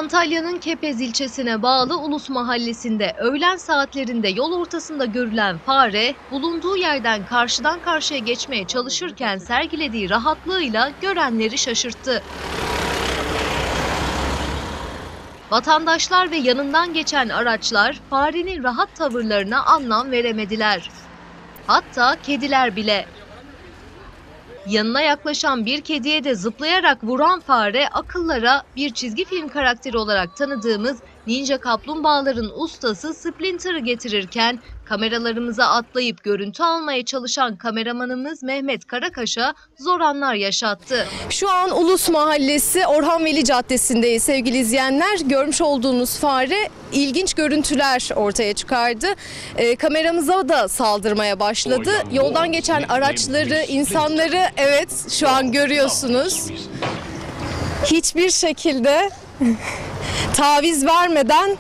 Antalya'nın Kepez ilçesine bağlı Ulus Mahallesi'nde öğlen saatlerinde yol ortasında görülen fare, bulunduğu yerden karşıdan karşıya geçmeye çalışırken sergilediği rahatlığıyla görenleri şaşırttı. Vatandaşlar ve yanından geçen araçlar farenin rahat tavırlarına anlam veremediler. Hatta kediler bile. Yanına yaklaşan bir kediye de zıplayarak vuran fare akıllara bir çizgi film karakteri olarak tanıdığımız Ninja Kaplumbağaların ustası Splinter'ı getirirken kameralarımıza atlayıp görüntü almaya çalışan kameramanımız Mehmet Karakaş'a zor anlar yaşattı. Şu an Ulus Mahallesi Orhan Veli Caddesi'ndeyiz sevgili izleyenler. Görmüş olduğunuz fare ilginç görüntüler ortaya çıkardı. Kameramıza da saldırmaya başladı. Yoldan geçen araçları, insanları evet şu an görüyorsunuz. Hiçbir şekilde taviz vermeden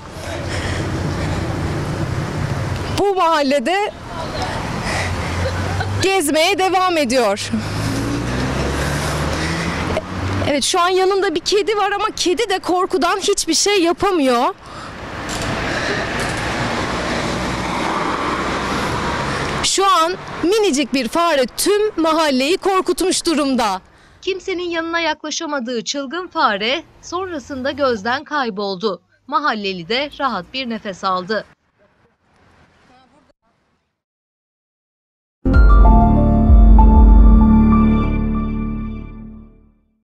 bu mahallede gezmeye devam ediyor. Evet, şu an yanında bir kedi var ama kedi de korkudan hiçbir şey yapamıyor. Şu an minicik bir fare tüm mahalleyi korkutmuş durumda. Kimsenin yanına yaklaşamadığı çılgın fare sonrasında gözden kayboldu. Mahalleli de rahat bir nefes aldı.